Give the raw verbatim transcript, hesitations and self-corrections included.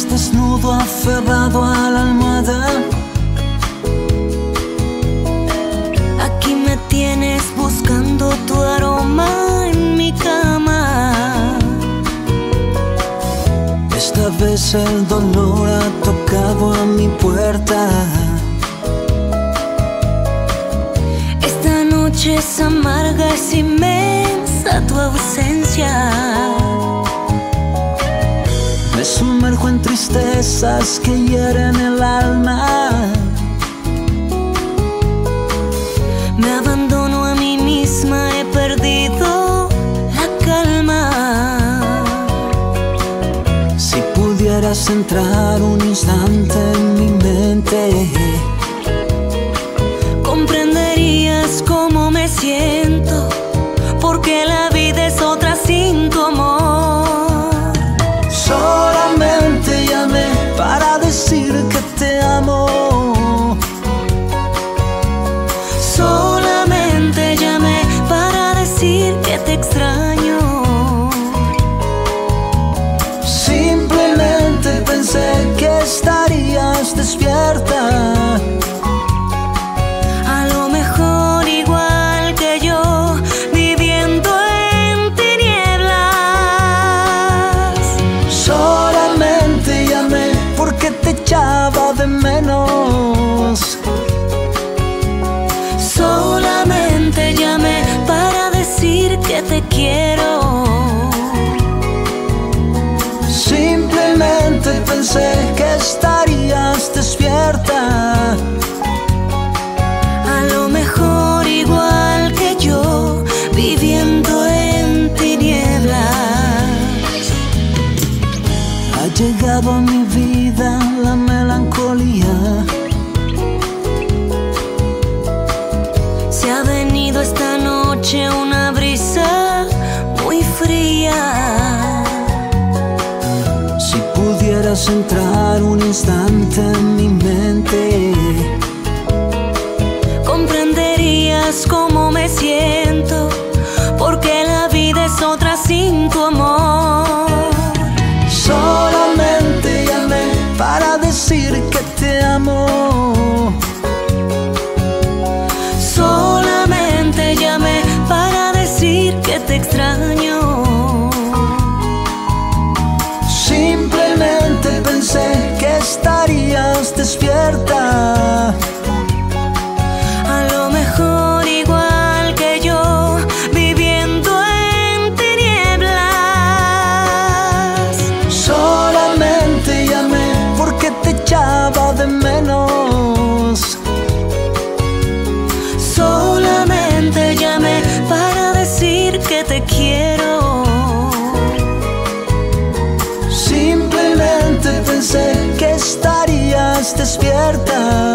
Estás desnudo, aferrado a la almohada. Aquí me tienes buscando tu aroma en mi cama. Esta vez el dolor ha tocado a mi puerta. Esta noche es amarga, es inmensa tu ausencia. Me sumerjo en tristezas que hieren el alma. Me abandono a mí misma, he perdido la calma. Si pudieras entrar un instante en mi mente, comprenderías cómo me siento, porque la vida es otra sin tu amor. Solamente llamé para decir que te amo. Solamente llamé para decir que te extraño. Simplemente pensé que estarías despierta. A lo mejor igual que yo, viviendo en tinieblas. Solamente llamé porque te echaba de menos. Solamente llamé para decir que te quiero. Simplemente pensé que estarías despierta. A lo mejor igual que yo, viviendo en tinieblas. Ha llegado a mi vida la melancolía. Se ha venido esta noche una brisa muy fría. Si pudieras entrar un instante en mi mente, comprenderías cómo me siento, porque la vida es otra sin tu amor. solamente llamé para decir que te amo. Solamente llamé para decir que te extraño. Simplemente pensé que estarías despierta. A lo mejor igual que yo, viviendo en tinieblas. Solamente llamé porque te echaba de menos. Solamente llamé para decir que te quiero. Simplemente pensé que estarías despierta.